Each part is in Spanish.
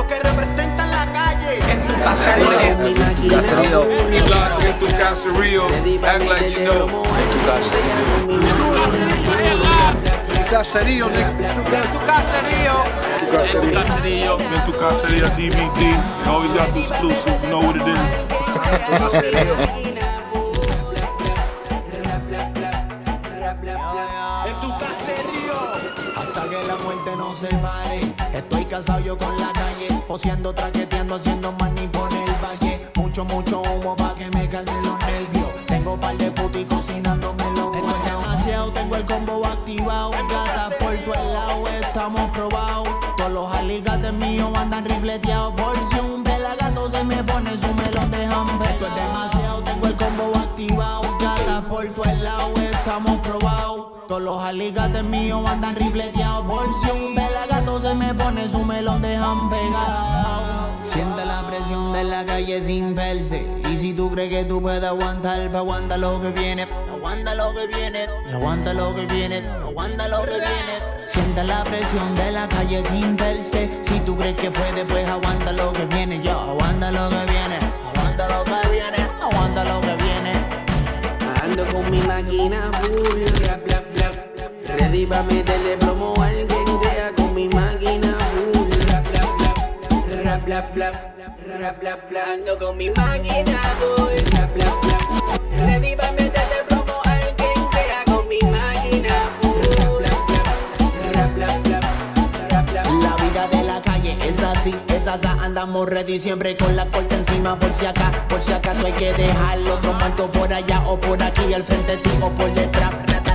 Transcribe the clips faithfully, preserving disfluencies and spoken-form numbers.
Lo que representa en la calle. En tu caserío. En tu caserío. En tu caserío. Act like you know. En tu caserío. Tu caserío, nigga. Tu caserío. En tu caserío. En tu caserío D V D. You always got the exclusive. You know what it is. Tu caserío. En tu caserío. Hasta que la muerte nos separe. Estoy cansado yo con la calle, joseando, traqueteando, haciendo money por el valle. Mucho, mucho humo pa' que me calmen los nervios. Tengo par de puti cocinándome los huevos. Demasiado, tengo el combo activado. Gatas por tu lado, estamos probados. Todos los alicates míos andan rifleteados. Por si un pelagato se me pone su melón de hambre. Esto es demasiado, tengo el combo activado. Gatas por tu lado, estamos probados. Todos los alicates míos andan rifleteados. Por si un pelagato se me pone su melón dejan pegado. Siente la presión de la calle sin verse. Y si tú crees que tú puedes aguantar, pa' aguanta lo que viene. Aguanta lo que viene, aguanta lo que viene, aguanta lo que viene. Siente la presión de la calle sin verse. Si tú crees que puedes, pues aguanta lo que viene. Yo, aguanta lo que viene, aguanta lo que viene, aguanta lo que viene. Ando con mi máquina full, rap, rap, rap. Ready pa' meterle promo a alguien sea con mi máquina full, rap, rap, rap. Rap, rap, rap. Rap, rap, rap. Ando con mi máquina full, rap, rap, rap. Ready pa' meterle promo a alguien sea con mi máquina full, rap, rap, rap. Rap, rap, rap. La vida de la calle es así, es así, andamos ready siempre con la corte encima por si acá, por si acaso hay que dejarlo otro muerto por allá o por aquí al frente de ti o por detrás.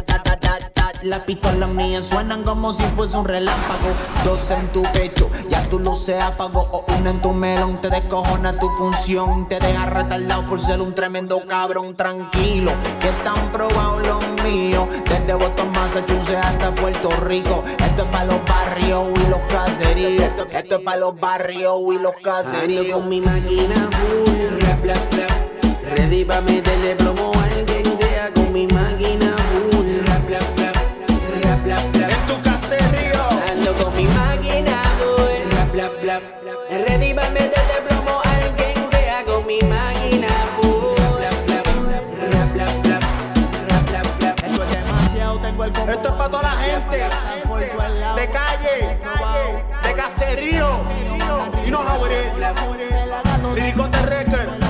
Las pistolas mías suenan como si fuese un relámpago. Dos en tu pecho, ya tú lo se apagó. O una en tu melón, te descojona tu función. Te deja retardado por ser un tremendo cabrón. Tranquilo, que están probados los míos. Desde Boston, Massachusetts hasta Puerto Rico. Esto es para los barrios y los caseríos. Esto es para los barrios y los caseríos. Ando con mi máquina full, rap, rap, rap. Ready pa' meterle plomo a alguien sea con mi máquina full, rap, rap, rap. Rap, rap, rap. En tu caserío. Ando con mi máquina full, rap, rap, rap. Ready pa' meterle plomo a alguien sea con mi máquina full, rap, rap, rap. Rap, rap, rap. Rap, rap, rap. Esto es demasiado, tengo el combo. Esto es para toda la gente de calle, de caserío. You know how it is. Liricote Record.